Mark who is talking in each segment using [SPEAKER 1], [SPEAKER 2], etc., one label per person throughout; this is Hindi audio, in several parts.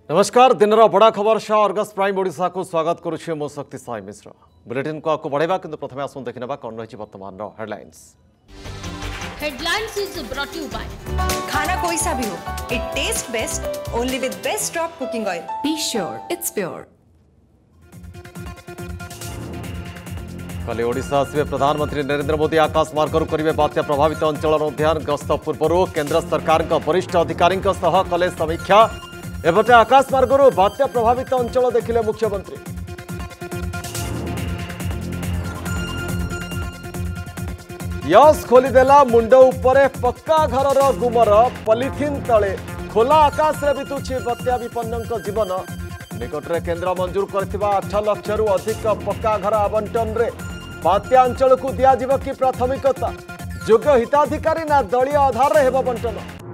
[SPEAKER 1] नमस्कार दिन बड़ा खबर शाह अर्गस प्राइम ओडिशा को स्वागत करुछे मो शक्ति साई मिश्र बुलेटिन को आगु बढ़ाइबा किंतु प्रथमे आसु देखिनबा कोन रहिछि वर्तमान headlines.
[SPEAKER 2] Headlines is brought you by
[SPEAKER 3] खाना कोई सा भी हो, it taste best only with best drop cooking oil.
[SPEAKER 4] Be sure it's pure.
[SPEAKER 1] कल ओडिशा आसवे प्रधानमंत्री नरेंद्र मोदी आकाश मार्गरू करेंगे बात्या प्रभावित अंचल उद्यान गस्त पूर्व केंद्र सरकार वरिष्ठ अधिकारी कले समीक्षा एपटे आकाश मार्गरू बात्या प्रभावित अंचल देखिले मुख्यमंत्री। यस खोलीदेला मुंड उपरे पक्का घरर गुमर पॉलिथिन तले खोला आकाश रे बितुछि बात्या विपन्न जीवन। निकटरे केंद्र मंजूर करथिबा 8 लाख रु अधिक पक्का घर आवंटन रे बात्या अंचल को दियाजिब कि प्राथमिकता योग्य हिताधिकारी ना दलीय आधार रे हेबो बंटन।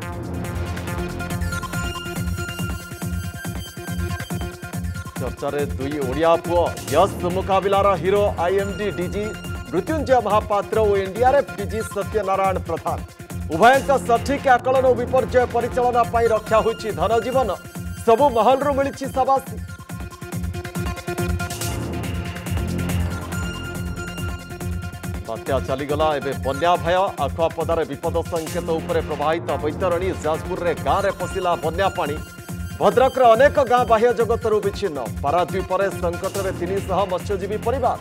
[SPEAKER 1] चर्चारे दुई ओडिया पुओ यस मुकाबिलार hero IMD DG Mrityunjay Mohapatra और एनडीआरएफ डीजी सत्यनारायण प्रधान उभयंक सठिक आकलन और विपर्यय परिचालना पाई रक्षा होइछि धन जीवन सबु महलरू मिलिछि सबासी। बात्या चलीगला एबे बन्या भय आखुआपदार विपद संकेत उपरे प्रभावित बैतरणी जाजपुर रे गाँव रे पशिला बन्या पानी। भद्रक रे अनेक गाँ बाह्य जगतरू विच्छिन्न पाराद्वीप रे संकट रे 300 मत्स्यजीवी परिवार।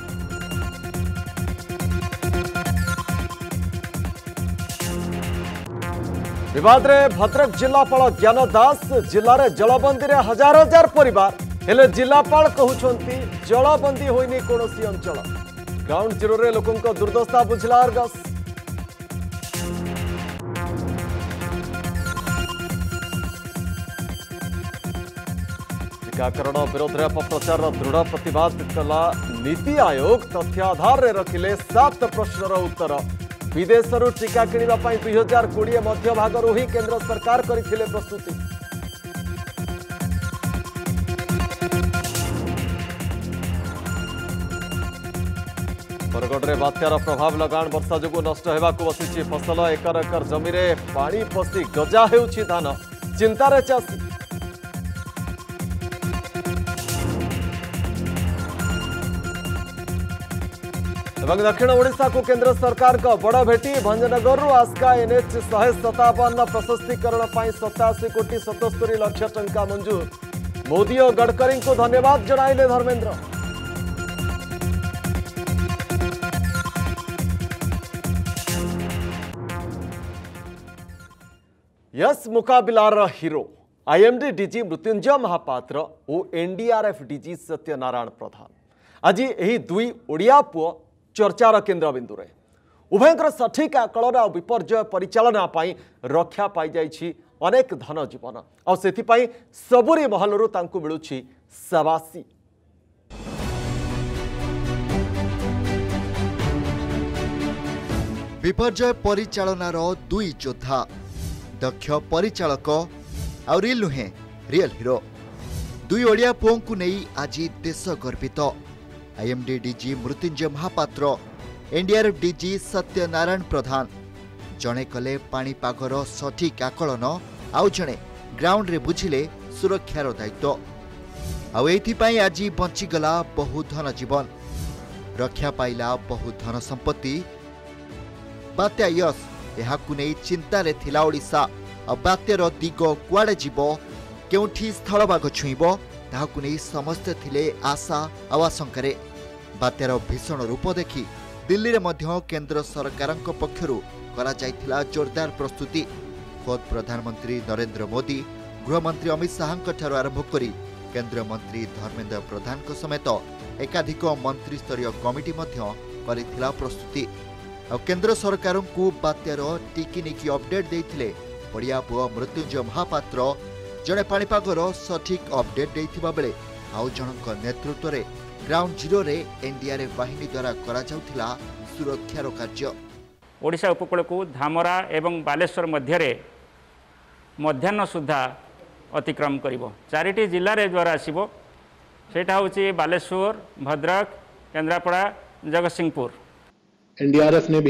[SPEAKER 1] विवाद रे भद्रक जिलापाल ज्ञान दास जिले में जलबंदी रे हजार हजार परिवार हेले जिलापाल कहउछंती जलबंदी होइनी कोनोसी अंचल। ग्राउंड जीरो रे लोकंक दुर्दशा बुझला अर्गस। टीकाकरण विरोध में अपप्रचार दृढ़ प्रतिवाद कला नीति आयोग तथ्य आधार रे रखिले 7 प्रश्नर उत्तर। विदेशरू टीका किनिबा पई 2020 मध्य भागरू ही केंद्र सरकार करिथिले प्रस्तुति। बरगढ़ में बात्यार प्रभाव लगाण वर्षा जोगु नष्ट हेबाकु बसिछि फसल एकर एकर जमी रे पानी पसी गजा हेउछि धान चिंतार चाषी। दक्षिण ओडिशा को केंद्र सरकार का बड़ भेटी भंजनगर आस्का एनएच 157 प्रशस्तीकरण 87 कोटी 77 लाख टंका मंजूर। मोदी और गडकरी को धन्यवाद जणाइले धर्मेंद्र। यस मुकाबिलार hero IMD DG Mrityunjay Mohapatra और एनडीआरएफ डीजी सत्यनारायण प्रधान आज यही दुई ओडिया पुओ चर्चार केन्द्रबिंदु रे उभयंकर सठिक आकलन और विपर्यय परिचालना पाई रक्षा पाई जाइछि अनेक धन जीवन और सेथिपाई सबुरी महलरू तांकु मिलुछि सबासी।
[SPEAKER 5] विपर्यय परिचालनार दुई योद्धा दक्ष परिचालक और नुहे रियल हिरो दुई ओडिया पुओं को नहीं आज देश गर्वित। IMD DG Mrityunjay Mohapatra NDRF DG Satyanarayan Pradhan जड़े कले पाणीपागर सठिक आकलन आउ जड़े ग्राउंड रे बुझिले सुरक्षार दायित्व आउपाई आज बंचीगला बहु धन जीवन रक्षा पाइला बहु धन संपत्ति। बात्या यस यहाकु नहीं चिंतारे थिला ओडिशा और बात्यार दिग कुआडे जीव केउठी स्थलभाग छुईब ताहाकु नहीं समस्ते थिले आशा और आशंकारे। बात्यार भीषण रूप देखि दिल्ली रे मध्य केंद्र सरकारक पक्षरु करा जायथिला जोरदार प्रस्तुति। खुद प्रधानमंत्री नरेंद्र मोदी गृहमंत्री अमित शाह ठारू आरंभ करी केंद्र मंत्री धर्मेंद्र प्रधान समेत एकाधिक मंत्री स्तरीय कमिटी मध्य करिथिला प्रस्तुति। और केंद्र सरकार को बात्यार टिकिनिकी अपडेट देथिले ओडिया पुओ मृत्युंजय महापात्र जड़े पाणीपागर सठिक अपडेट देथिबा बेले आउ जनक नेतृत्व रे ग्राउंड जीरो रे एनडीआरएफ बाहिनी द्वारा करा जाउथिला सुरक्षार कार्य।
[SPEAKER 6] ओडिशा उपकूल को धामरा एवं बालेश्वर मध्य रे मध्याह्न सुधा अतिक्रम करिवो 4टी जिल्ला रे द्वारा आसीबो सेटा होची बालेश्वर भद्रक केंद्रापड़ा जगतसिंहपुर।
[SPEAKER 7] एनडीआरएफ ने भी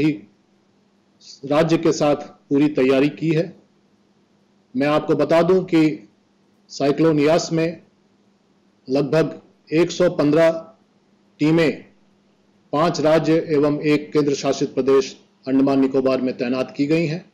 [SPEAKER 7] राज्य के साथ पूरी तैयारी की है। मैं आपको बता दूं कि साइक्लोन यास में लगभग 115 टीमें 5 राज्य एवं 1 केंद्र शासित प्रदेश अंडमान निकोबार में तैनात की गई हैं।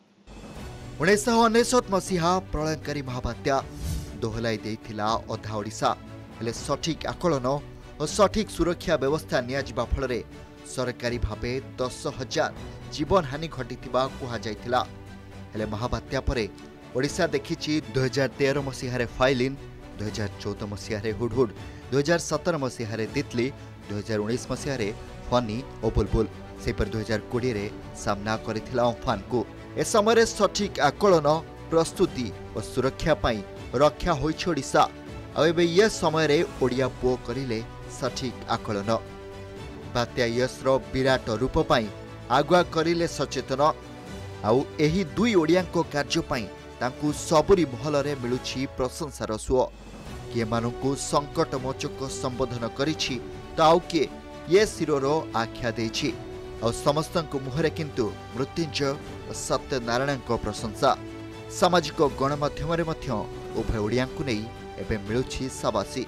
[SPEAKER 5] 1999 मसीहा प्रलयकारी महाबात्या दोहलाई देइथिला अधा ओडिशा हेले सठिक आकलन और सठिक सुरक्षा व्यवस्था नियाजिबा फलरे सरकारी भावे 10,000 जीवन हानि घटिथिबा कुहा जाइथिला। हेले महाबात्या परे ओडिशा देखिछि 2013 मसीहारे फाइलिन, 2014 मसीहारे हुडहुड, 2017 मसीहारे तितली, 2019 मसीहारे फनी और बुलबुल, सेपर 2020 रे सामना करिथिला अम्फान को। ए समय सठिक आकलन, प्रस्तुति और सुरक्षा पाई रक्षा होइछि ओडिशा। आ एबे ये समय ओडिया पुओ करिले सठिक आकलन। बात्या यशर विराट रूप पाई आगुआ करिले सचेतन। आउ एही दुई ओडियांको कार्य पाई तांकु सबुरी महलरे मिलुछि प्रशंसार सुओ। किए मानंकु संकट मोचक संबोधन करिछि तो आउ किए ये शिरोरो आख्या देछि। और समस्तंकु मुहरे किंतु मृत्युंजय और सत्यनारायणको प्रशंसा। सामाजिक गणमाध्यमरे मध्य उभय ओडियांकु नै एबे मिलुछि शाबाशी।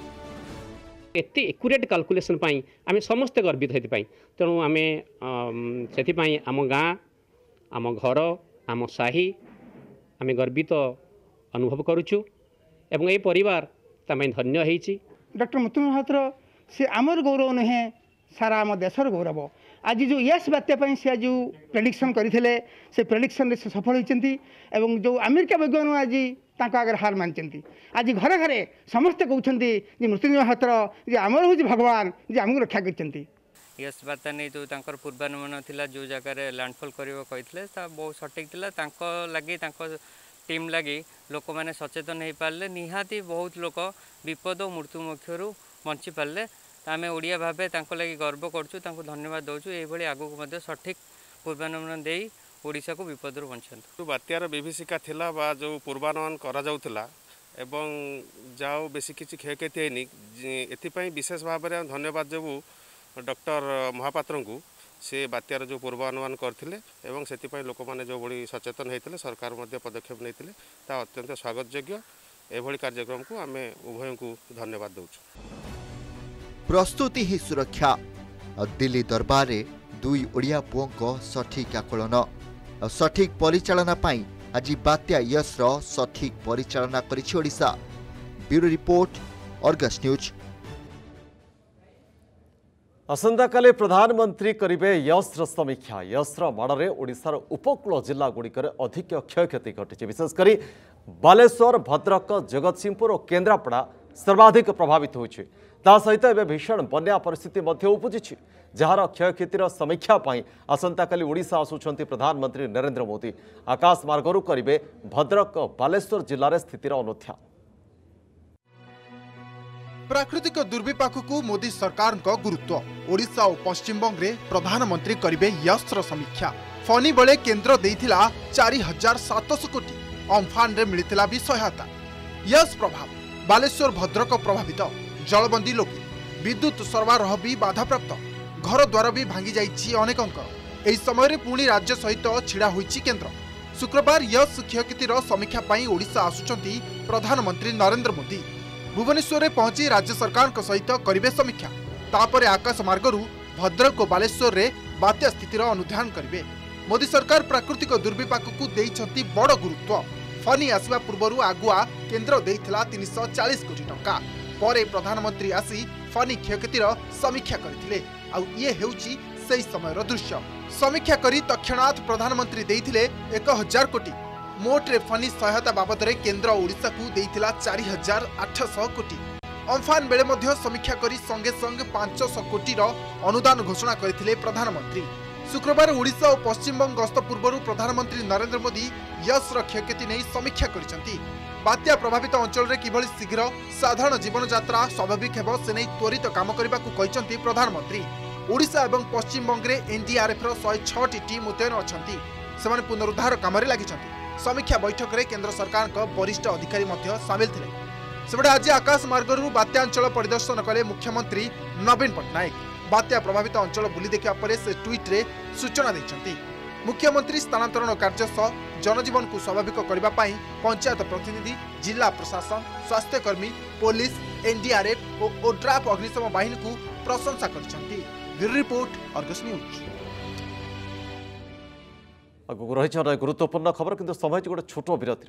[SPEAKER 4] एते एक्यूरेट कैलकुलेशन पाई आमे समस्त गर्वित हेति पाई। तेणु आमे सेति पाई आम गाँ, आम घर, आम साही आमे गर्वित अनुभव करूछु एवं ए परिवार तमें धन्य हेछि।
[SPEAKER 8] डॉक्टर मृत्युंजय महापात्र से आमर गौरव नुहे, सारा आम देशर गौरव। आज जो यस बात्या से जो प्रेडिक्शन करते से प्रेडिक्शन से सफल होती एवं जो अमेरिका वैज्ञानिक आज आगे हार मानी। आज घरे घरे समस्ते कहते मृत्युंजय महापात्र जे आमर हूँ भगवान जे आमको रक्षा कर।
[SPEAKER 9] यस बार्ता नहीं जो पूर्वानुमान था जो जगार लैंडफॉल करते बहुत सठिक था लगी टीम लगी लोक मैंने सचेतन हो पारे निहाती बहुत लोक विपद और मृत्यु मुखर बंची पारे। आम ओडिया भावे लगी गर्व करूँ धन्यवाद दौचु ये आगू सठिक पूर्वानुमान दे ओडिशा को विपद बंचा।
[SPEAKER 10] जो बात्यार विभीषिका थिला बा जो पूर्वानुमान करा जाउथिला एवं जाओ बेसी किछि क्षयक्षति हैनी एथिपाई विशेष भाव में धन्यवाद देबू डॉक्टर महापात्र को। से बात्यार जो पूर्वानुमान करथिले एवं सेतिपाई लोक माने जो बड़ी सचेतन होइथिले सरकार मध्य पदक्षेप नैथिले ता अत्यंत स्वागत योग्य। एभली कार्यक्रम को आम उभय को धन्यवाद दौचु।
[SPEAKER 5] प्रस्तुति ही सुरक्षा और दिल्ली दरबार रे दुई ओडिया पुओं सठिक आकलन और सठिक परिचालना पाई आज बात्या यशर सठिक परिचालना करिछि Odisha. Bureau report, Argus news.
[SPEAKER 1] असंता काले प्रधानमंत्री करिबे यशर समीक्षा। यशर माड़े ओडिशार उपकूल जिला गुड़िकर अधिक क्षयक्षति घटी। विशेषकर बालेश्वर, भद्रक, जगतसिंहपुर और केन्द्रापड़ा सर्वाधिक प्रभावित होइछि। ता सहित एवं भीषण बन्या परिस्थिति मध्य उपजिछि जार क्षयक्षतिर समीक्षा पाई आसंता काली ओडिशा आसुछंती प्रधानमंत्री नरेंद्र मोदी। आकाश मार्गरू करिबे भद्रक, बालेश्वर जिल्लार स्थितिर अनुध्यान।
[SPEAKER 11] प्राकृतिक दुर्विपाक को मोदी सरकार का गुरुत्व। ओडिशा और पश्चिम बंग रे प्रधानमंत्री करिबे यशर समीक्षा। फनी बेले केंद्र देइथिला 4,700 कोटी, अम्फान रे मिलिथिला भी सहायता। यश प्रभाव बालेश्वर, भद्रक प्रभावित। जलबंदी लोके विद्युत सरबराह भी बाधाप्राप्त। घर द्वार भी भांगी जाइछि अनेकंकर। एही समय रे पुणी राज्य सहित छिड़ा होइछि केंद्र। शुक्रवार यश क्षयक्षतिर समीक्षा पाई ओडिशा आसुचंती प्रधानमंत्री नरेंद्र मोदी। भुवनेश्वर रे पहुंची राज्य सरकार सहित करिबे समीक्षा। तापरे आकाश मार्गरू भद्रक और बालेश्वर रे बात्या स्थितिर अनुध्यान करिबे। मोदी सरकार प्राकृतिक दुर्विपाक को देइछंती बड़ गुरुत्व। फनी आसवा पूर्वरु आगुआ केंद्र देइथिला 340 कोटी टंका। परे प्रधानमंत्री आसी फनी क्षयक्षतिर समीक्षा करथिले। आ ये हेउची सेही समयर दृश्य। समीक्षा करी तक्षणात प्रधानमंत्री देइथिले 1000 कोटी। मोट रे फनी सहायता बाबद रे केंद्र ओडिशा को देइथिला 4,800 कोटी। अम्फान बेले मध्य समीक्षा करी संगे संग 500 कोटी रो अनुदान घोषणा करथिले प्रधानमंत्री। शुक्रवार ओडिशा और पश्चिम बंग गस्त पूर्व प्रधानमंत्री नरेंद्र मोदी यशर क्षयक्षति नहीं समीक्षा करिसेंती। बात्या प्रभावित अंचल रे किभली शीघ्र साधारण जीवन यात्रा स्वाभाविक हेबो से नहीं त्वरित काम करबा को कहिसेंती प्रधानमंत्री। ओडिशा एवं पश्चिम बंग रे एनडीआरएफ रो 106 टीम मुतयन अछंती। सेमाने पुनरुद्धार काम रे लागिछंती। समीक्षा बैठक रे केंद्र सरकार को वरिष्ठ अधिकारी मध्य शामिल थिले। सेबडे आज आकाश मार्गरू बात्या अंचल परिदर्शन कले मुख्यमंत्री नवीन पट्टनायक। बात्या प्रभावित अंचल बुली देखिया परे से ट्वीट रे सूचना दैछंती। मुख्यमंत्री स्थानांतरण कार्य सह जनजीवन को स्वाभाविक करने पंचायत प्रतिनिधि जिला प्रशासन स्वास्थ्यकर्मी पुलिस एनडीआरएफ और ओड्राफ अग्निशम बाहिनी को प्रशंसा करछंती। Bureau report Argus news.
[SPEAKER 1] आगु रही गुरुत्वपूर्ण खबर किंतु समय गोटे छोट विरतिर।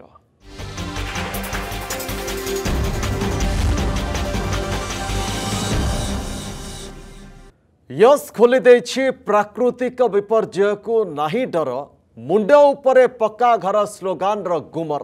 [SPEAKER 1] यस खोली देछि प्राकृतिक विपर्यय को नहीं डर मुंड उपरे पक्का घर स्लोगान रो गुमर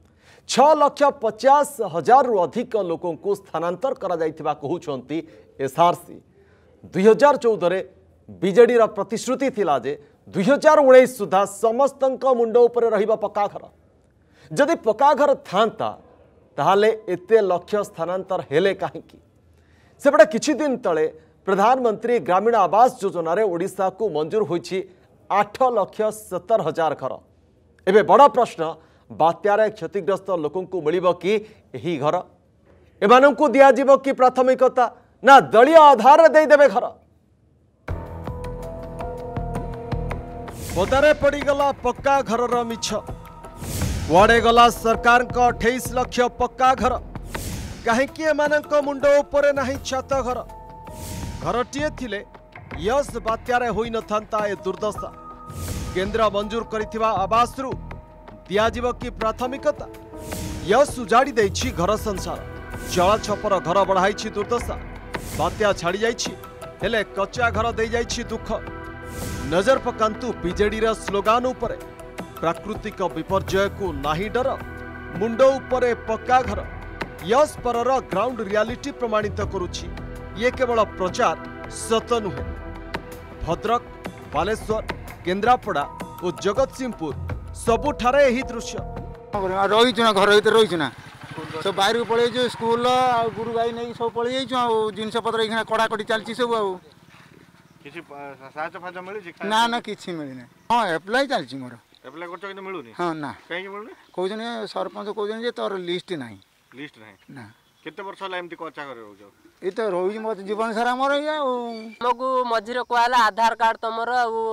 [SPEAKER 1] 6,50,000 रु अधिक लोकों को स्थानांतर करा जाइथिबा कहउछंती एसआरसी। 2014 रे बीजेडी रा प्रतिश्रुति थिला जे 2019 सुधा समस्तंक मुंड उपरे रहिबा पक्का घर। जदि पक्का घर थांता ताहाले एते लक्ष्य स्थानांतर हेले काहेकि? सेपटे किछि दिन तळे प्रधानमंत्री ग्रामीण आवास योजना रे ओडिशा को मंजूर होइछि 8,70,000 घर। एबे बड़ा प्रश्न बात्यारे क्षतिग्रस्त लोकों को मिलिबो कि एही घर? एमानंकु दिया जिवो कि प्राथमिकता ना दलीय आधार रे देई देबे घर? पदारे पड़ी गला पक्का घरर मिछ। कुआडे गला सरकार को 28 लाख पक्का घर? काहेकि एमानंक मुंड उपरे नाही छात घर? घरटीए थिले यस बात्यारे होई न थांता ए दुर्दशा। केंद्र मंजूर करिथिबा आवासरु दिया जीव की प्राथमिकता? यस उजाड़ी देछि घर संसार। जला छपर घर बढ़ाई दुर्दशा। बात्या छाड़ी जाइछि हेले कच्चा घर दे जाइछि दुख। नजर पकांतु बीजेडी रा स्लोगान उपरे प्राकृतिक विपर्यय को नाही डर मुंड उपरे पक्का घर। यस परर ग्राउंड रियालिटी प्रमाणित करुछि ये केवल प्रचार सत नुहे। भद्रक बालेश्वर केन्द्रापड़ा और जगतसिंहपुर सबुठारे यही दृश्य
[SPEAKER 12] रही घर भर रही सब बाहर को पलि स्कूल गुरु गाई नहीं सब पलि जिनस पत्र कड़ाकड़ी चलती सब ना ना किसी मिलना। हाँ एप्लाय चलती मोर हाँ ना कहते सरपंच कहते तोर लिस्ट ना
[SPEAKER 13] लिस्ट ना केते वर्ष होला एमती कच्चा घर रहउजो
[SPEAKER 12] ए तो रोज मत जीवन सारा मोर या
[SPEAKER 14] हमको मझिरे कहला आधार कार्ड तमर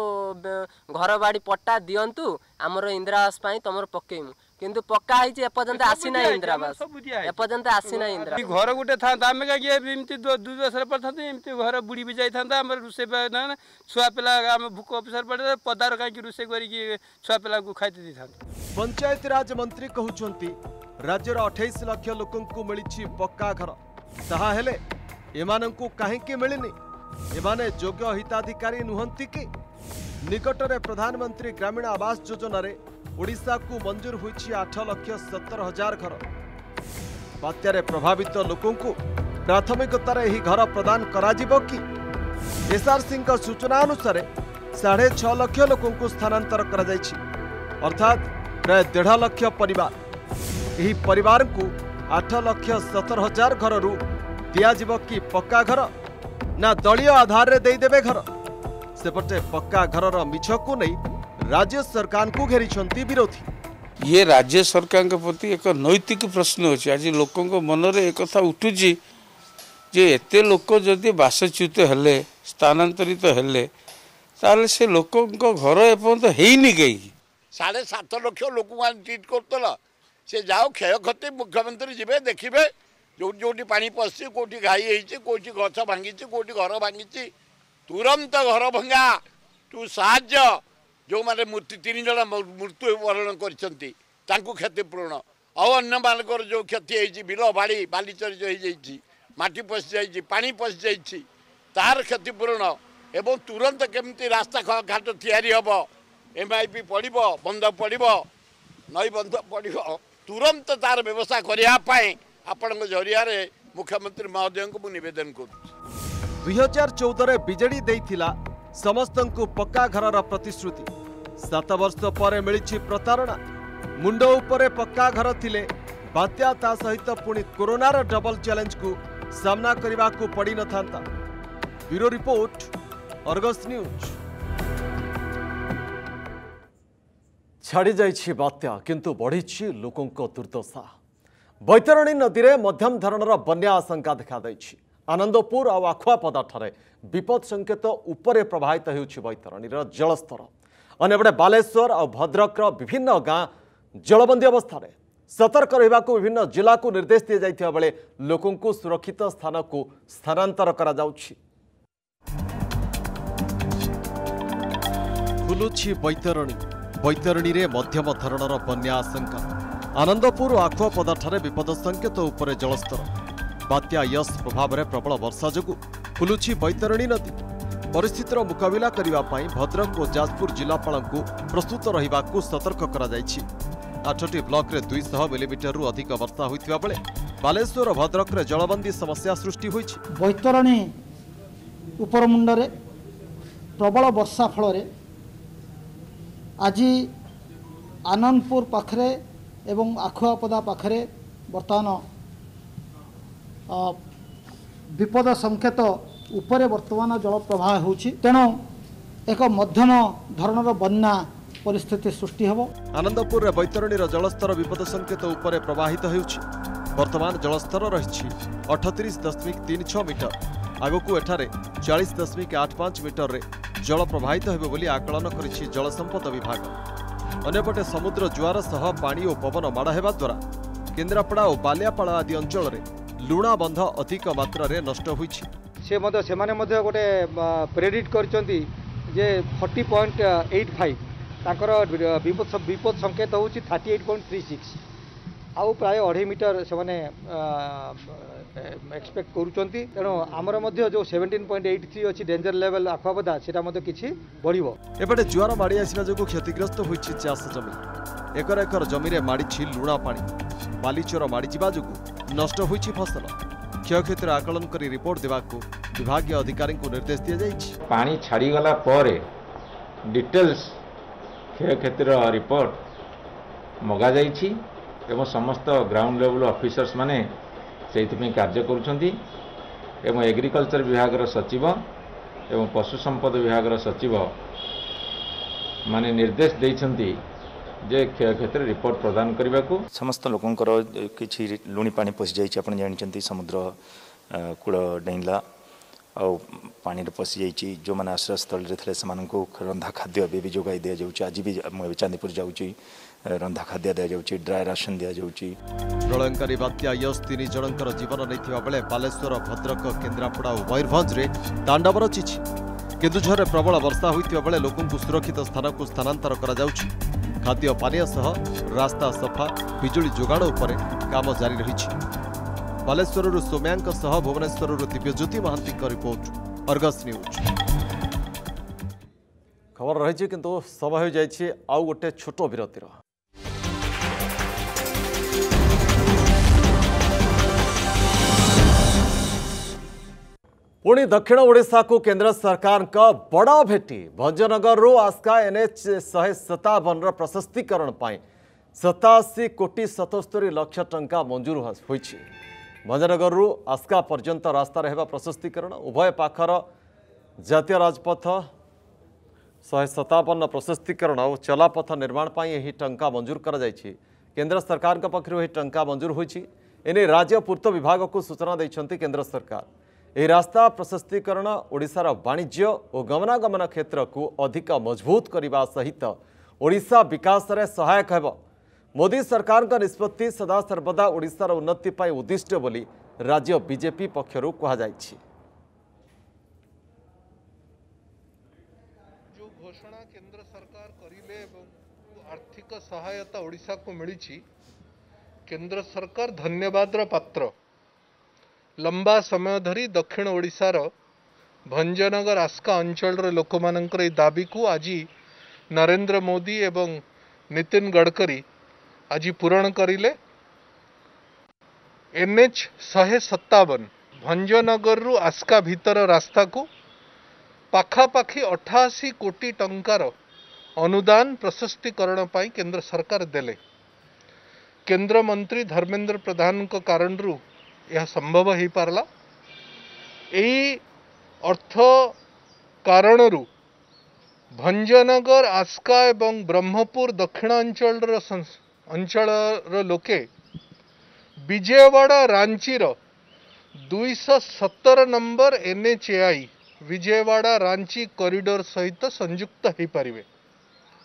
[SPEAKER 14] घर बाड़ी पट्टा दियंतु हमर इंदिरा आवास पई तमर पकेइमु किंतु पक्का है जे एपर्यंत आसी ना इंदिरा आवास एपर्यंत आसी ना इंदिरा
[SPEAKER 15] घर गुटे था आमे का एमती दुदसर पर था एमती घर बुड़ी भी जाई था हमर रुसे ना छुआ पिला हम भूख ऑफिसर पड़े पदार काई रुसे करी कि छुआ पिला को खाइते दी था।
[SPEAKER 1] पंचायत राज मंत्री कहउछंती राज्यर 28 लाख लोकों को मिली पक्का घर। ताहा हेले एमानंकु काहेकि मिलनी? एमाने योग्य हिताधिकारी नुहंती कि? निकटरे प्रधानमंत्री ग्रामीण आवास योजना रे ओडिशा को मंजूर होइछि 8,70,000 घर। बात्यारे प्रभावित लोकों को प्राथमिकतार यही घर प्रदान कराजिबो कि? एसआरसी सूचना अनुसार 6.5 लाख लोकों को स्थानांतर करा जाइछि अर्थात प्राय 1.5 लाख परिवार। यही परिवार को 8,70,000 घर रु दिया जीव कि पक्का घर ना दलीय आधार रे दे देबे घर? सेपटे पक्का घरर मिछ को नहीं राज्य सरकार को घेरी विरोधी।
[SPEAKER 16] ये राज्य सरकार के प्रति एक नैतिक प्रश्न अच्छे। आज लोकों मन रे एक कथा उठुची जे एते लोक जदि बासच्युत हेले स्थानांतरित हेले ताले से लोकों घर एपर्यंत हेइनी कई
[SPEAKER 17] 7.5 लाख लोक ट्रीट करतला से जाओ क्षय क्षति मुख्यमंत्री जी देखिए जो जोटी पानी पशि कोटी घाई होती कोटी गछ भांगी कोटी घर भांगी तुरंत घर भंगा तू साहाय्य जो माने 3 जन मृत्युवरण कर क्षतिपूर्ण और अन्य मानकर जो क्षति होती बिल बाड़ी बालीचरी जो हो माटी पशि जाइए पानी पशि जाइए तार क्षतिपूर्ण एवं तुरंत केमती रास्ता घाट तैयारी हम MIP पड़ो बंध पड़ो नई बंध पड़ो तुरंत तार व्यवस्था करने आपण जरिया मुख्यमंत्री महोदय को निवेदन कर।
[SPEAKER 1] 2014 बीजेडी देइथिला समस्तंकु पक्का घरर प्रतिश्रुति। 7 वर्ष पर मिली प्रतारणा। मुंड उपरे पक्का घर थिले बात्या ता सहित पुणी कोरोनार डबल चैलेंज को सामना करने को पड़ी न थांता। Bureau report Argus news. छाड़ी जाइछि बात्या किंतु बढ़ी लोकों दुर्दशा। बैतरणी नदी में मध्यम धरणर बन्या आशंका देखा देछि। आनंदपुर और आखुआपदा ठारे विपद संकेत उपरे प्रभावित होउछि बैतरणीर जलस्तर। अन्यपटे बालेश्वर और भद्रकर विभिन्न गाँ जलबंदी अवस्था सतर्क रहा विभिन्न जिला को निर्देश दी जाइथिबा बेले लोकों को सुरक्षित स्थान को स्थानांतर करा जाउछि। फुलुछि बैतरणी बैतरणी रे मध्यम धरणर बन्या आशंका आनंदपुर आखुआपदाठारे विपद संकेत उपरे जलस्तर बात्या यश प्रभाव में प्रबल वर्षा जोगु फुलुछि बैतरणी नदी परिस्थितिर मुकाबिला करने भद्रक और जाजपुर जिलापाल प्रस्तुत रहा सतर्क करा जायछि। 8टी ब्लॉक रे 200 मिलीमीटर रु अधिक वर्षा होइतिबा बेले बालेश्वर और भद्रक रे जलबंदी समस्या सृष्टि होइछि।
[SPEAKER 18] बैतरणी उपरमुंडरे प्रबल वर्षा फल आज आनंदपुर पाखरे एवं आखुआपदा पाखरे बर्तमान विपद संकेत उपरे वर्तमान जल प्रवाह होछि तेणु एक मध्यम धरणर बन्या परिस्थिति सृष्टि हेबो।
[SPEAKER 1] आनंदपुर बैतरणीर जलस्तर विपद संकेत उपरे प्रवाहित होउछि। वर्तमान जलस्तर रहिछि 38.36 मीटर आगकू एठारे 40.85 मीटर रे जल प्रवाहित हेबो बोली आकलन करिछि जल संपद विभाग। अन्यपटे समुद्र जुआर सह पानी और पवन माड़ हेबा द्वारा केन्द्रापड़ा और बालियापाड़ आदि अंचल रे लुणा बंध अधिक मात्रा रे नष्ट होइछि।
[SPEAKER 19] से माने गोटे प्रेडिक्ट करचंती जे 40.85 तांकर विपद संकेत होउछि 38.36 आउ प्राय 2.5 मीटर से माने एक्सपेक्ट करूचंती तेणु आमर मध्य जो 17.83 अछि डेंजर लेवल आखुआपदा सेटा मध्य किछि बढ़िबो।
[SPEAKER 1] एपटे जुआर माड़ी आसिबा जोगु क्षतिग्रस्त होइछि चाष जमी एकर एकर जमी रे माड़िछि लुणा पानी बालीचोर माड़ी जिबा जोगु नष्ट होइछि फसल क्षयक्षतिर आकलन करी रिपोर्ट देवाकू विभागीय अधिकारी को निर्देश दिया जाइछि।
[SPEAKER 20] पानी छाड़ी गला परे डिटेल्स क्षयक्षतिर रिपोर्ट मगा जाइछि एवं समस्त ग्राउंड लेवल ऑफिसर्स माने सेइथिपि कार्य करूछंती एवं एग्रीकल्चर विभाग सचिव एवं पशु संपद विभाग सचिव माने निर्देश दैछंती जे क्षयक्षतिर रिपोर्ट प्रदान करने को
[SPEAKER 21] समस्त लोकंकर किछि लुणी पानी पशि जाइछि। आपण जानिछंती समुद्र कूल डेइला आ पानी पशि जाइछि जो माने आश्रय स्थल रे थले समानकु रंधा खाद्य भी जोगाई दिया जाउछि। आज भी चांदीपुर जाउछि रंधा खाद्य दिया जाउछि ड्राई राशन दिया जाउछि।
[SPEAKER 1] प्रलयंकारी बात्या यश 3 जनकर जीवन नैथिबा बेले बालेश्वर भद्रक केन्द्रापड़ा और मयूरभंज रे तांडव रचिछि। केन्दुझर प्रबल वर्षा होइतिबा बेले लोकंकु सुरक्षित स्थान को स्थानांतर करा जाउछि। खाद्य पानीय सह रास्ता सफा बिजुली जोगाण उपरे काम जारी रही। बालेश्वर सोम्यांक सह Bhubaneswar Dibyajyoti Mohanty report Argus news. खबर रही किंतु समय हो जाइए आउ गोटे छोट विरतिर। पुणी दक्षिण ओडिशा को केंद्र सरकार का बड़ा भेटी भंजनगर आस्का NH 157 प्रशस्तीकरण पाई 87 कोटी 77 लाख टंका मंजूर होइछि। भंजनगर आस्का पर्यंत रास्ता हेबा प्रशस्तीकरण उभय पाखर जातीय राजपथ 157 प्रशस्तीकरण और चलापथ निर्माण पाई यही टंका मंजूर करा जाइछि। केंद्र सरकार का पक्षरु यही टंका मंजूर होइछि। एने राज्य पूर्त विभाग को सूचना दैछंती केंद्र सरकार। यह रास्ता प्रशस्तीकरण ओडिशार वाणिज्य और गमनागमन क्षेत्र को अधिक मजबूत करने सहित ओडिशा विकास रे सहायक हेब। मोदी सरकार का निष्पत्ति सदा सर्वदा ओडिशार उन्नति पाई उद्दिष्ट बोली राज्य बीजेपी पक्षरु कहा जाइछि।
[SPEAKER 22] जो घोषणा केंद्र सरकार करिले आर्थिक सहायता ओडिशा को मिली केंद्र सरकार धन्यवाद पात्र। लंबा समय धरी दक्षिण ओडिशार भंजनगर आस्का अंचल लोक मानकर दाबी को आज नरेंद्र मोदी एवं नितिन गडकरी आज पूरण करिले। NH 157 भंजनगर आस्का भीतर रास्ता को पाखापाखी 88 कोटी टंकार अनुदान प्रशस्तीकरण पाई केंद्र सरकार देले। केंद्र मंत्री धर्मेंद्र प्रधान को कारण यह संभव हो पारला। यही अर्थ कारणरू भंजनगर आस्का एवं ब्रह्मपुर दक्षिणांचल लोके विजयवाड़ा रांचीर 217 number NHAI Vijayawada Ranchi corridor सहित संयुक्त हो पारिबे।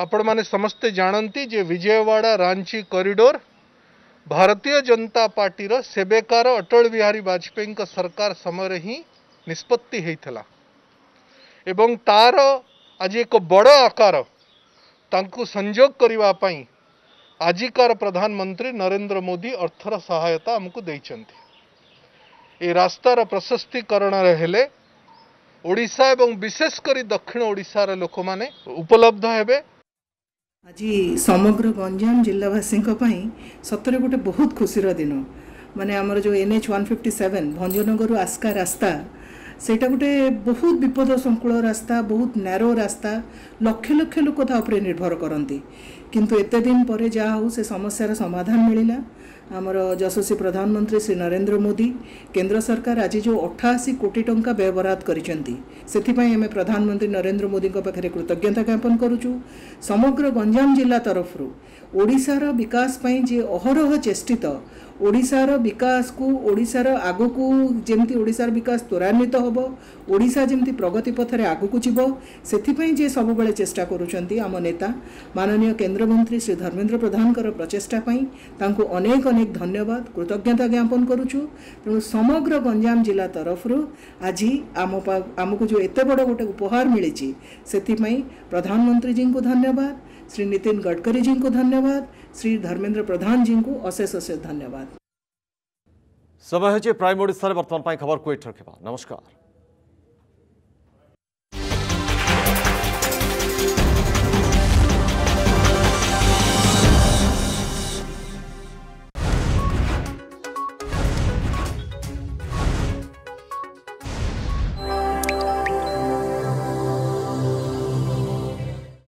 [SPEAKER 22] आपण माने समस्ते जानती जे विजयवाड़ा रांची कॉरिडोर भारतीय जनता पार्टी रो सेबेकार अटल बिहारी वाजपेयी का सरकार समय ही निष्पत्ति होता एवं तार आज एक बड़ आकार तांकु संजोग करने पाई आजिकार प्रधानमंत्री नरेंद्र मोदी अर्थर सहायता आमको देइचंती। ए रास्तार प्रशस्तीकरण हेले ओडिशा एवं विशेषकर दक्षिण ओडिशार लोक माने उपलब्ध हेबे।
[SPEAKER 2] आज समग्र गंजाम जिलावासी सतरे गोटे बहुत खुशीर दिन माने आमर जो NH 157 भंजनगर आस्का रास्ता सेटा गोटे बहुत विपद संकुल रास्ता बहुत नैरो रास्ता लक्ष लक्ष लोक निर्भर करती किंतु एते दिन पर जहाँ हो से समस्यार समाधान मिलला। आमर यशस्वी प्रधानमंत्री श्री नरेंद्र मोदी केंद्र सरकार आज जो 88 कोटी टंका व्ययबराद करिसेंती सेथिपाई आमे प्रधानमंत्री नरेंद्र मोदी पाखे कृतज्ञता ज्ञापन करुचु। समग्र गंजाम जिला तरफ ओडिशार विकास पई जे अहरह चेष्टित ओडिशार विकास को ओडिशार आगु को जेमती ओडिशार विकास त्वरान्वित होबो ओडिशा जेमती प्रगति पथरे आगु को जीवो सेथिपाई जे सब बेले चेष्टा करुचंती आम नेता माननीय केंद्र मंत्री श्री धर्मेंद्र प्रधान प्रचेष्टा पई तांको अनेक अनेक धन्यवाद कृतज्ञता ज्ञापन करुचु। तेणु समग्र गंजाम जिला तरफ आज आमको जो एते बड़ गोटे उपहार मिली सेथिपाई प्रधानमंत्री जी को धन्यवाद, श्री नितिन गडकरी जी को धन्यवाद, श्री धर्मेंद्र प्रधान जी को अशेष अशेष धन्यवाद।
[SPEAKER 1] समय प्राइम ओडिशा बर्तमान खबर को एठ रखा। नमस्कार।